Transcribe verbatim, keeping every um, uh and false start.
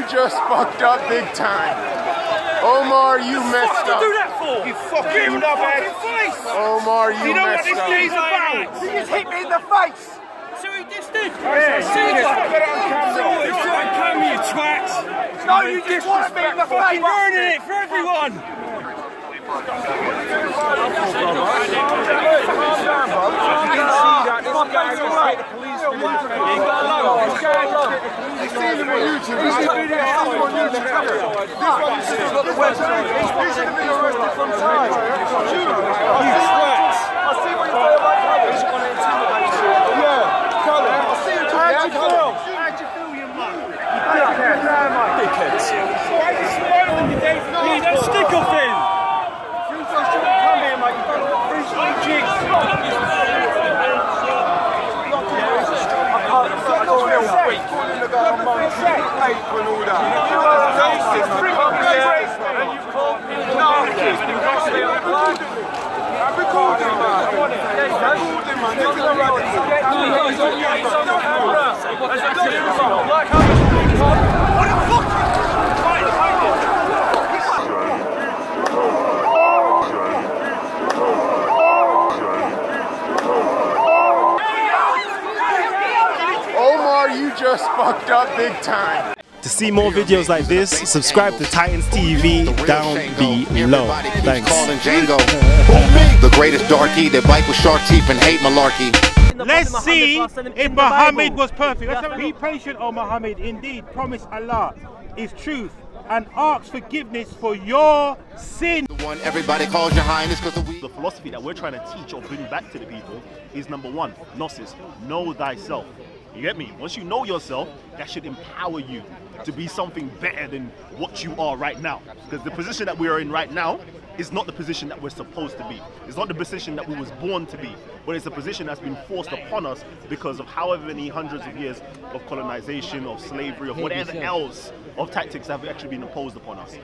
just fucked up big time. Omar, you messed up. What do that for? You fucking knobhead. Omar, you, you know messed what this up. day's about? You just hit me in the face. So he just did. Yeah, See you just what? put it on camera. It's on camera, you twat. No, you just want me in the face. Burning it for everyone. Stick off him! Omar, you just fucked up big time. To see more videos like this, subscribe to Titans T V down below. Thanks. Calling Django. The greatest darky that bite with shark teeth and hate malarkey. Let's see if Muhammad was perfect. Let's be patient, O Muhammad. Indeed, promise Allah is truth and ask forgiveness for your sin. The one everybody calls your highness because of we. The philosophy that we're trying to teach or bring back to the people is number one, gnosis, know thyself. You get me? Once you know yourself, that should empower you to be something better than what you are right now. Because the position that we are in right now is not the position that we're supposed to be. It's not the position that we was born to be, but it's a position that's been forced upon us because of however many hundreds of years of colonization, of slavery, of whatever else of tactics that have actually been imposed upon us.